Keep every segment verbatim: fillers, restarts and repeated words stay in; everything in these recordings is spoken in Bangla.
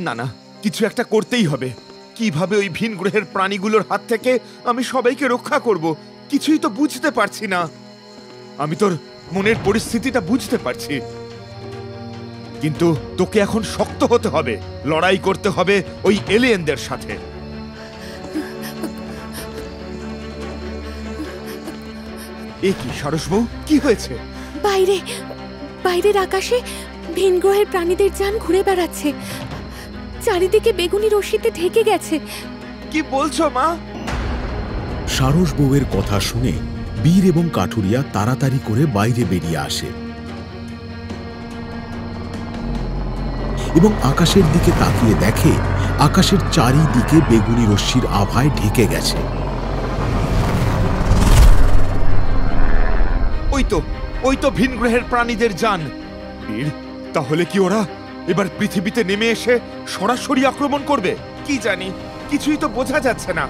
না না, কিছু একটা করতেই হবে। কিভাবে ওই ভিন গ্রহের প্রাণীগুলোর হাত থেকে আমি সবাইকে রক্ষা করব কিছুই তো বুঝতে পারছি না। আমি তোর মনের পরিস্থিতিটা বুঝতে পারছি, কিন্তু তোকে এখন শক্ত হতে হবে, লড়াই করতে হবে ওই এলিয়েনদের সাথে। এ কি সারস বউ, কি হয়েছে? বাইরে বাইরের আকাশে ভিন গ্রহের প্রাণীদের যান ঘুরে বেড়াচ্ছে, চারিদিকে বেগুনি রশ্মিতে ঢেকে গেছে। কি বলছো মা? সারস বউয়ের কথা শুনে বীর এবং কাঠুরিয়া তাড়াতাড়ি করে বাইরে বেরিয়ে আসে এবং আকাশের দিকে তাকিয়ে দেখে আকাশের চারিদিকে বেগুনি রশ্মির আভায় ঢেকে গেছে। ওই তো ওই তো ভিন গ্রহের প্রাণীদের যান। বীর, তাহলে কি ওরা এবার পৃথিবীতে নেমে এসে সরাসরি আক্রমণ করবে? কি জানি, কিছুই তো বোঝা যাচ্ছে না।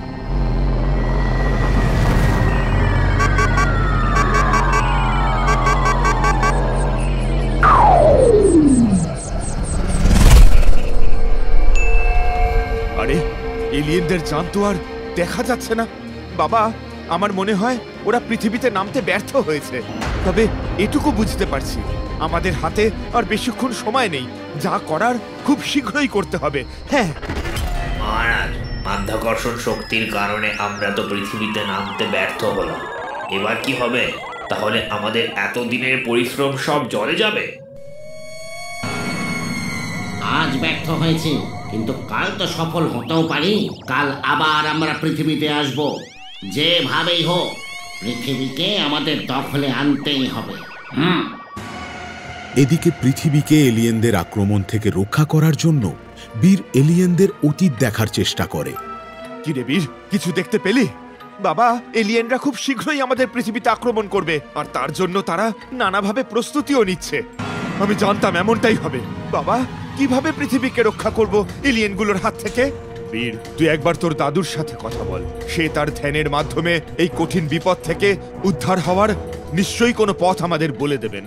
আরে, এলিয়েনদের যান তো আর দেখা যাচ্ছে না। বাবা, আমার মনে হয় ওরা পৃথিবীতে নামতে ব্যর্থ হয়েছে। তবে এটুকু বুঝতে পারছি, আমাদের হাতে আর বেশিক্ষণ সময় নেই, যা করার খুব শীঘ্রই করতে হবে। হ্যাঁ মহারাজ, মাধ্যাকর্ষণ শক্তির কারণে আমরা তো পৃথিবীতে নামতে ব্যর্থ হলাম। এবার কি হবে? তাহলে আমাদের এতদিনের পরিশ্রম সব জলে যাবে। আজ ব্যর্থ হয়েছি, কিন্তু কাল তো সফল হতেও পারি। কাল আবার আমরা পৃথিবীতে আসব। যেভাবেই হোক পৃথিবীকে আমাদের দখলে আনতেই হবে। হুম এদিকে পৃথিবীকে এলিয়েনদের আক্রমণ থেকে রক্ষা করার জন্য বীর এলিয়েনদের অতীত দেখার চেষ্টা করে। কি রে বীর, কিছু দেখতে পেলি? বাবা, এলিয়েনরা খুব শীঘ্রই আমাদের পৃথিবীতে আক্রমণ করবে, আর তার জন্য তারা নানাভাবে প্রস্তুতিও নিচ্ছে। আমি জানতাম এমনটাই হবে। বাবা, কিভাবে পৃথিবীকে রক্ষা করব এলিয়েনগুলোর হাত থেকে? বীর, তুই একবার তোর দাদুর সাথে কথা বল। সে তার ধ্যানের মাধ্যমে এই কঠিন বিপদ থেকে উদ্ধার হওয়ার নিশ্চয়ই কোনো পথ আমাদের বলে দেবেন।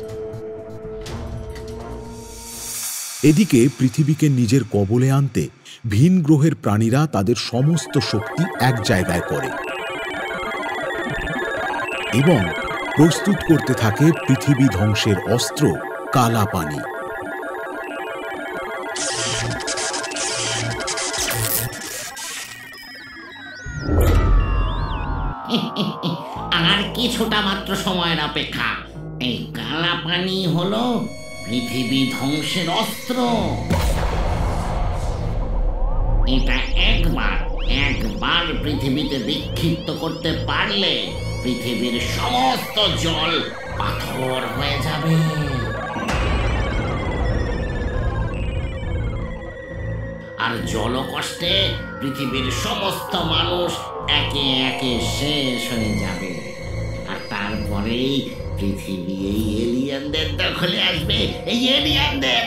এদিকে পৃথিবীকে নিজের কবলে আনতে ভিন গ্রহের প্রাণীরা তাদের সমস্ত শক্তি এক জায়গায় করে এবং প্রস্তুত করতে থাকে পৃথিবী ধ্বংসের অস্ত্র কালা পানি। আর কিছুটা মাত্র সময়ের অপেক্ষা। এই কালা পানি হলো পৃথিবী ধ্বংসের অস্ত্র। এটা একবার একবার পৃথিবীতে বিক্ষিপ্ত করতে পারলে পৃথিবীর সমস্ত জল পাথর হয়ে যাবে। আর জলকষ্টে পৃথিবীর সমস্ত মানুষ একে একে শেষ হয়ে যাবে। আর তারপরেই পৃথিবী এই এলিয়েনদের দখলে আসবে। এই এলিয়েনদের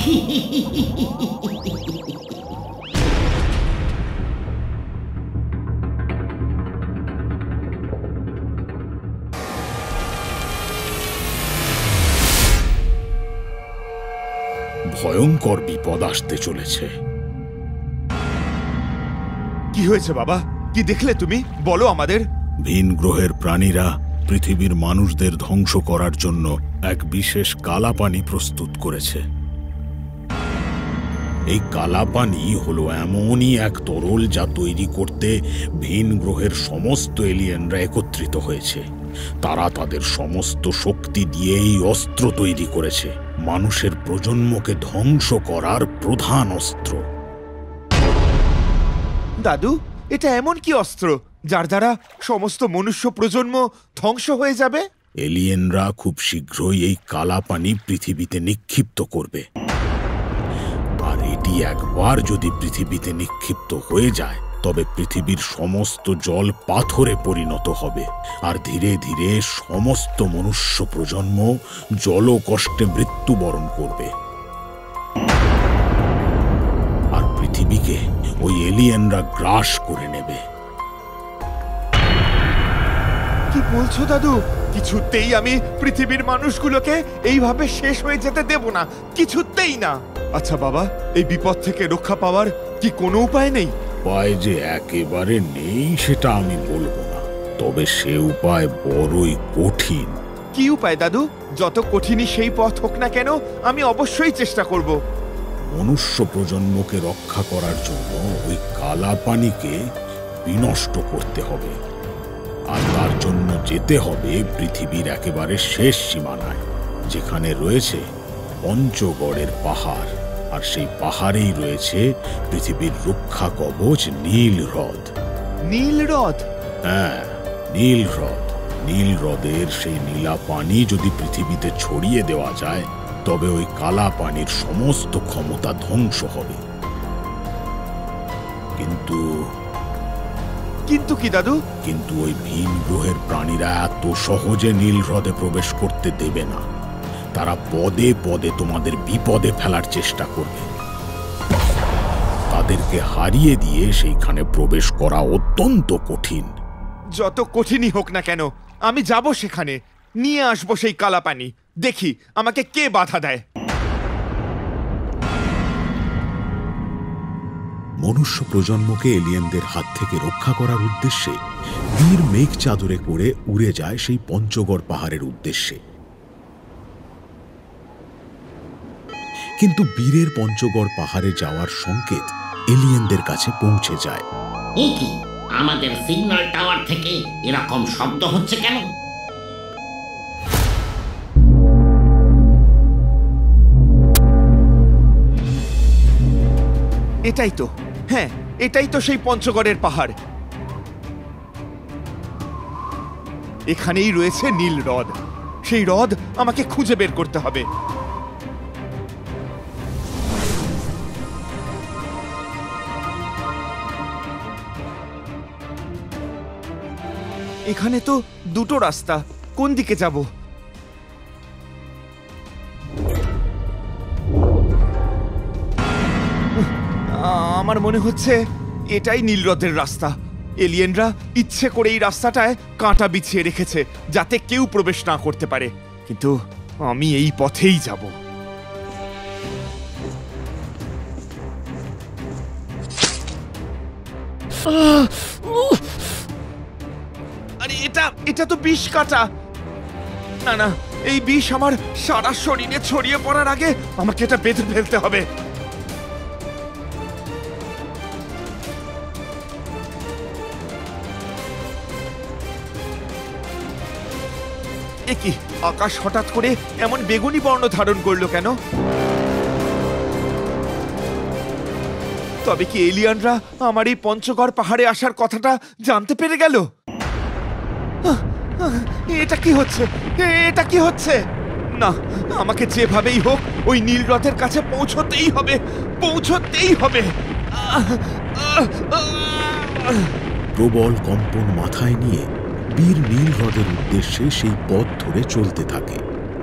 ভয়ঙ্কর বিপদ আসতে চলেছে। কি হয়েছে বাবা? কি দেখলে তুমি? বলো আমাদের। ভিন গ্রহের প্রাণীরা পৃথিবীর মানুষদের ধ্বংস করার জন্য এক বিশেষ কালা পানি প্রস্তুত করেছে। এই কালা পানি হলো এমনই এক তরল যা তৈরি করতে ভিন গ্রহের সমস্ত এলিয়েনরা একত্রিত হয়েছে। তারা তাদের সমস্ত শক্তি দিয়ে এই অস্ত্র তৈরি করেছে, মানুষের প্রজন্মকে ধ্বংস করার প্রধান অস্ত্র। দাদু, এটা এমন কি অস্ত্র যার দ্বারা সমস্ত মনুষ্য প্রজন্ম ধ্বংস হয়ে যাবে? এলিয়েনরা খুব শীঘ্রই এই কালা পানি পৃথিবীতে নিক্ষিপ্ত করবে, আর এটি একবার যদি পৃথিবীতে নিক্ষিপ্ত হয়ে যায় তবে পৃথিবীর সমস্ত জল পাথরে পরিণত হবে, আর ধীরে ধীরে সমস্ত মনুষ্য প্রজন্ম জলকষ্টে মৃত্যুবরণ করবে। আর পৃথিবীকে ওই এলিয়েনরা গ্রাস করে নেবে। কি বলছো দাদু? কিছুতেই আমি পৃথিবীর মানুষগুলোকে এইভাবে শেষ হয়ে যেতে দেব না, কিছুতেই না। আচ্ছা বাবা, এই বিপদ থেকে রক্ষা পাওয়ার কি কোনো উপায় নেই? উপায় যে একেবারে নেই সেটা আমি বলবো না, তবে সে উপায় বড়ই কঠিন। কি উপায় দাদু? যত কঠিনই সেই পথ হোক না কেন, আমি অবশ্যই চেষ্টা করব। মনুষ্য প্রজন্মকে রক্ষা করার জন্য ওই কালা পানিকে বিনষ্ট করতে হবে, আর তার জন্য যেতে হবে পৃথিবীর একেবারে শেষ সীমানায়, যেখানে রয়েছে পঞ্চগড়ের পাহাড়, আর সেই পাহাড়েই রয়েছে পৃথিবীর রক্ষা কবচ নীল হ্রদ। নীল হ্রদ? হ্যাঁ, নীল হ্রদ। নীল হ্রদের সেই নীলা পানি যদি পৃথিবীতে ছড়িয়ে দেওয়া যায়, তবে ওই কালা পানির সমস্ত ক্ষমতা ধ্বংস হবে। কিন্তু কিন্তু কি দাদু? কিন্তু ওই ভিন গ্রহের প্রাণীরা এত সহজে নীল হ্রদে প্রবেশ করতে দেবে না। তারা পদে পদে তোমাদের বিপদে ফেলার চেষ্টা করবে। তাদেরকে হারিয়ে দিয়ে সেইখানে প্রবেশ করা অত্যন্ত কঠিন। যত কঠিনই হোক না কেন, আমি যাব সেখানে, নিয়ে আসবো সেই কালা পানি। দেখি আমাকে কে বাধা দেয়। মনুষ্য প্রজন্মকে এলিয়েনদের হাত থেকে রক্ষা করার উদ্দেশ্যে বীর মেঘ চাদরে করে উড়ে যায় সেই পঞ্চগড় পাহাড়ের উদ্দেশ্যে। কিন্তু বীরের পঞ্চগড় পাহাড়ে যাওয়ার সংকেত এলিয়েনদের কাছে পৌঁছে যায়। এ কি, আমাদের সিগন্যাল টাওয়ার থেকে এরকম শব্দ হচ্ছে কেন? এটাই তো, হ্যাঁ এটাই তো সেই পঞ্চগড়ের পাহাড়। এখানেই রয়েছে নীল হ্রদ। সেই হ্রদ আমাকে খুঁজে বের করতে হবে। এখানে তো দুটো রাস্তা, কোন দিকে যাব? আমার মনে হচ্ছে এটাই নীল হ্রদের রাস্তা। এলিয়েনরা ইচ্ছে করে এই রাস্তাটায় কাঁটা বিছিয়ে রেখেছে, যাতে কেউ প্রবেশ না করতে পারে। কিন্তু আমি এই পথেই যাব। আরে এটা এটা তো বিষ কাঁটা। না না, এই বিষ আমার সারা শরীরে ছড়িয়ে পড়ার আগে আমাকে এটা বেঁধে ফেলতে হবে। কি আকাশ হঠাৎ করে এমন বেগুনি বর্ণ ধারণ করলো কেন? তবে কি এলিয়ানরা আমার এই পঞ্চগড় পাহাড়ে আসার কথাটা জানতে পেরে গেল? এটা কি হচ্ছে? এটা কি হচ্ছে? না, আমাকে যেভাবেই হোক ওই নীল হ্রদের কাছে পৌঁছতেই হবে, পৌঁছতেই হবে। প্রবল কম্পন মাথায় নিয়ে বীর নীল হ্রদের উদ্দেশ্যে সেই পথ ধরে চলতে থাকে।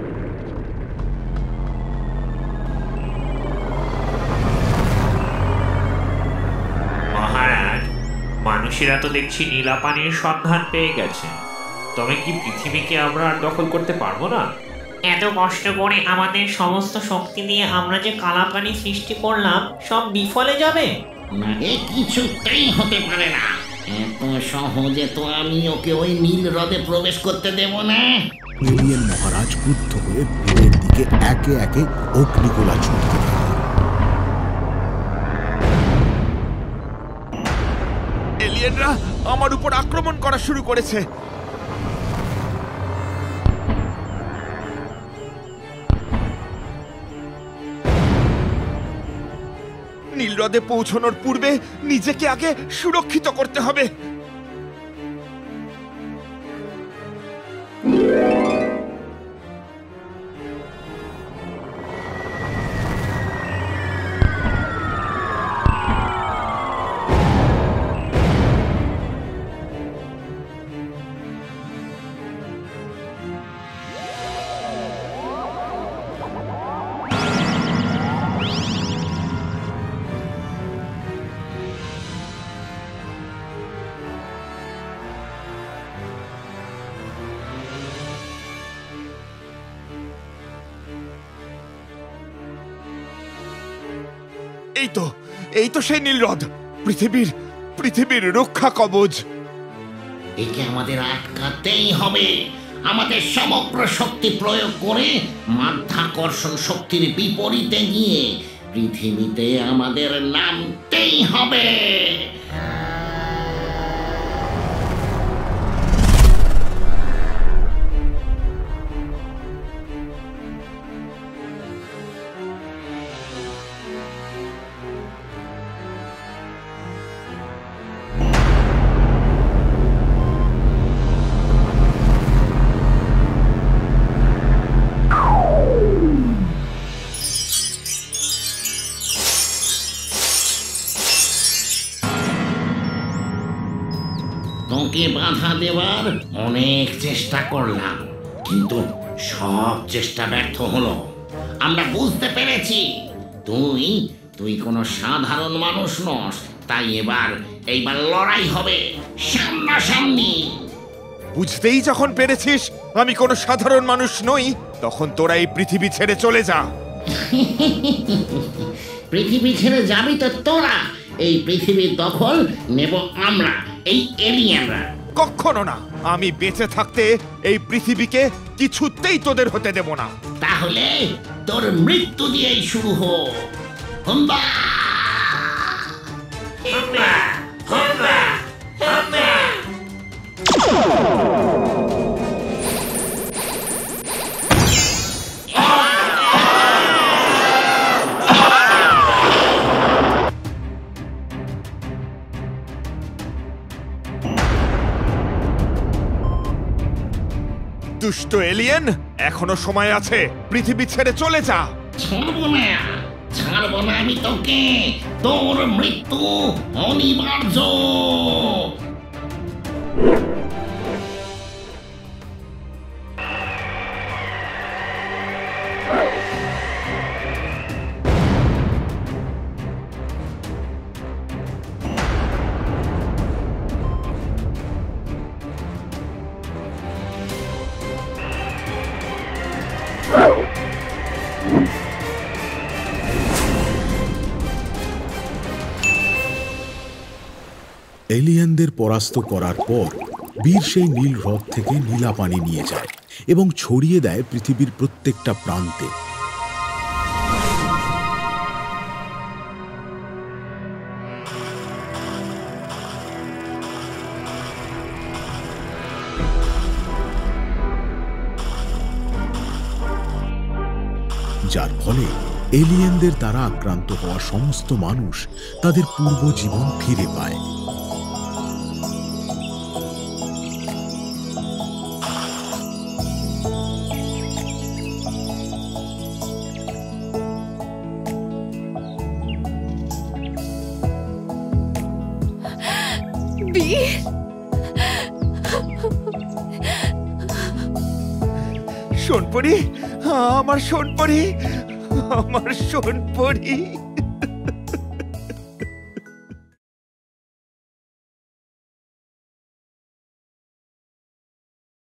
মহারাজ, মানুষেরা তো দেখছি নীলা পানির সন্ধান পেয়ে গেছে, তবে কি পৃথিবীকে আমরা আর দখল করতে পারবো না? এত কষ্ট করে আমাদের সমস্ত শক্তি দিয়ে আমরা যে কালা পানি সৃষ্টি করলাম, সব বিফলে যাবে? না, এ কিছুতেই হতে পারে না। এত সহজে তো আমি ওকে ওই নীল হ্রদে প্রবেশ করতে দেব না। এলিয়েন মহারাজ ক্রুদ্ধ হয়ে বীরের দিকে একে একে অগ্নিগোলা ছুটতে থাকে। এলিয়েনরা আমার উপর আক্রমণ করা শুরু করেছে। নীল হ্রদে পৌঁছানোর পূর্বে নিজেকে আগে সুরক্ষিত করতে হবে। এই তো এই তো সেই নীল হ্রদ, পৃথিবীর পৃথিবীর রক্ষা কবচ। একে আমাদের আটকাতেই হবে। আমাদের সমগ্র শক্তি প্রয়োগ করে মাধ্যাকর্ষণ শক্তির বিপরীতে গিয়ে পৃথিবীতে আমাদের নামতেই হবে। তোকে বাধা দেওয়ার অনেক চেষ্টা করলাম, কিন্তু সব চেষ্টা ব্যর্থ হলো। আমরা বুঝতে পেরেছি তুই তুই কোনো সাধারণ মানুষ নস, তাই এবার এইবার লড়াই হবে সামনাসামনি। বুঝতেই যখন পেরেছিস আমি কোনো সাধারণ মানুষ নই, তখন তোরা এই পৃথিবী ছেড়ে চলে যা। পৃথিবী ছেড়ে যাবি তো তোরা, এই পৃথিবীর দখল নেব আমরা, এই এলিয়েনরা। কখনো না, আমি বেঁচে থাকতে এই পৃথিবীকে কিছুতেই তোদের হতে দেব না। তাহলে তোর মৃত্যু দিয়েই শুরু হোক। হুম্বা হুম্বা হুম্বা হুম্বা। দুষ্ট এলিয়েন, এখনো সময় আছে, পৃথিবী ছেড়ে চলে যা। ছাড়বো না, ছাড়বো না আমি তোকে, তোর মৃত্যু অনিবার্য। এলিয়েনদের পরাস্ত করার পর বীর সেই নীল হ্রদ থেকে নীলা পানি নিয়ে যায় এবং ছড়িয়ে দেয় পৃথিবীর প্রত্যেকটা প্রান্তে। যার ফলে এলিয়েনদের দ্বারা আক্রান্ত হওয়া সমস্ত মানুষ তাদের পূর্ব জীবন ফিরে পায়। সোনপরি, আমার সোনপরি, আমার সোনপরি।